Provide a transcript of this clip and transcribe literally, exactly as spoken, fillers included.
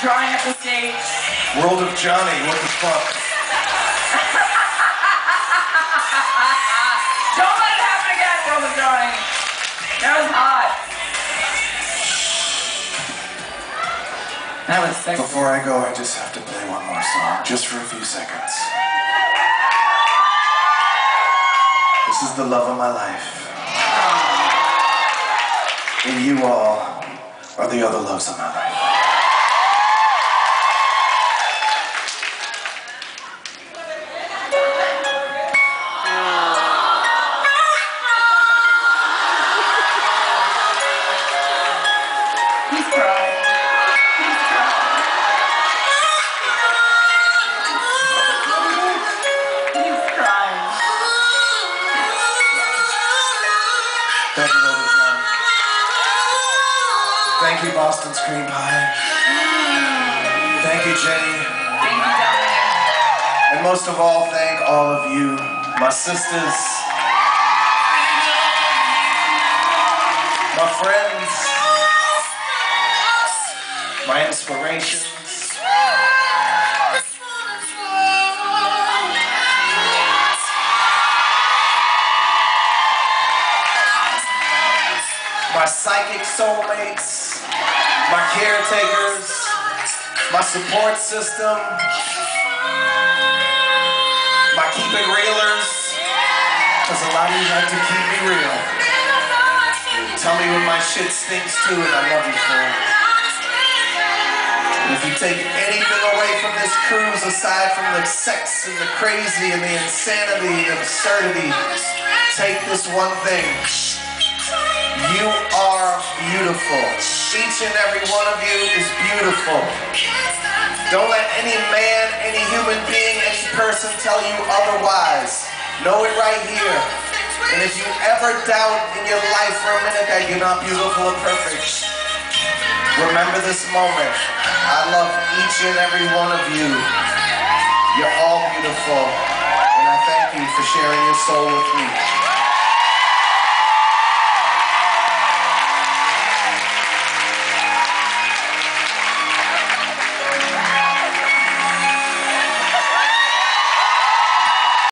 drawing up the stage. World of Johnny, what the fuck? Don't let it happen again, World of Johnny. That was hot. That was sexy. Before I go, I just have to play one more song, just for a few seconds. This is the love of my life. And you all are the other loves of my life. He's crying. He's crying. He's crying. Thank you, World of Johnny. Thank you, Boston Screen Pie. Thank you, Jenny. Thank you, Dominic. And most of all, thank all of you, my sisters, my friends, my inspirations. My psychic soulmates, my caretakers, my support system, my keep it realers, because a lot of you like to keep me real. Tell me when my shit stinks too, and I love you for it. And if you take anything away from this cruise aside from the sex and the crazy and the insanity and absurdity, take this one thing. You are beautiful. Each and every one of you is beautiful. Don't let any man, any human being, any person tell you otherwise. Know it right here. And if you ever doubt in your life for a minute that you're not beautiful or perfect, remember this moment. I love each and every one of you. You're all beautiful. And I thank you for sharing your soul with me.